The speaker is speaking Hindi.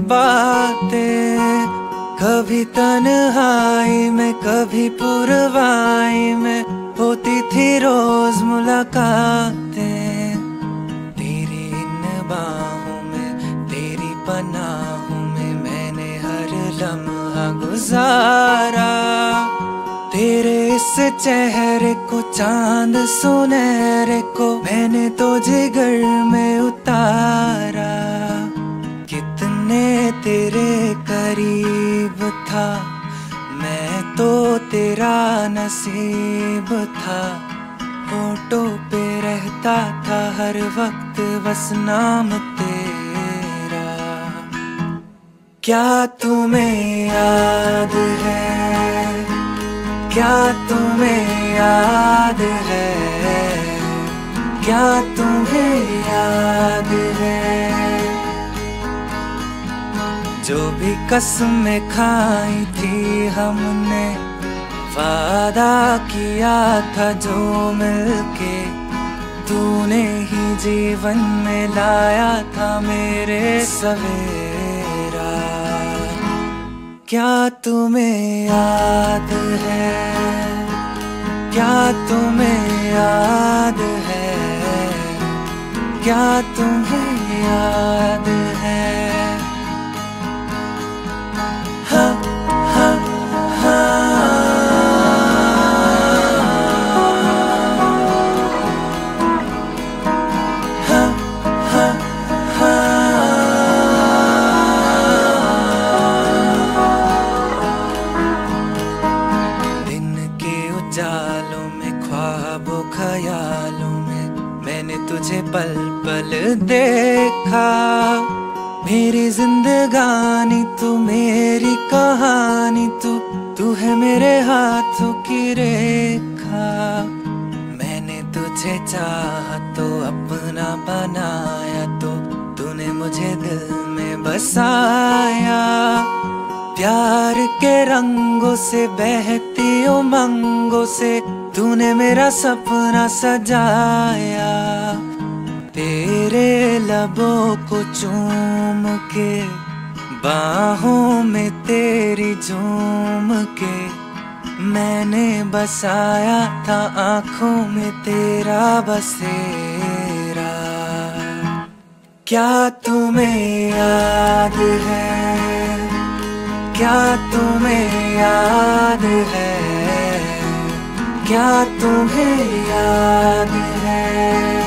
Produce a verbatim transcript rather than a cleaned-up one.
बातें, कभी तन्हाई में कभी पुरवाई में होती थी रोज मुलाकातें। तेरी इन बाहों में तेरी पनाहों में मैंने हर लम्हा गुजारा। तेरे इस चेहरे को चांद सुनहरे को मैंने तो जिगर में उतारा। कितने तेरे करीब था मैं तो तेरा नसीब था। होठों पे रहता था हर वक्त बस नाम तेरा। क्या तुम्हें याद है, क्या तुम्हें याद है, क्या तुम्हें याद है, जो भी कसमें खाई थी हमने, वादा किया था जो मिलके तूने ही जीवन में लाया था मेरे सवेरा। क्या तुम्हें याद है, क्या तुम्हें याद है, क्या तुम्हें याद है। हाँ हाँ हाँ हाँ हाँ हाँ। दिन के उजालों में ख्वाबों ख्यालों में मैंने तुझे पल पल देखा। मेरी जिंदगानी तू, मेरी कहानी तू, तू है मेरे हाथों की रेखा। मैंने तुझे चाहा तो अपना बनाया तो तूने मुझे दिल में बसाया। प्यार के रंगों से बहती उमंगों से तूने मेरा सपना सजाया। तेरे लबों को चूम के बाहों में तेरी झूम के मैंने बसाया था आँखों में तेरा बसेरा। क्या तुम्हें याद है, क्या तुम्हें याद है, क्या तुम्हें याद है।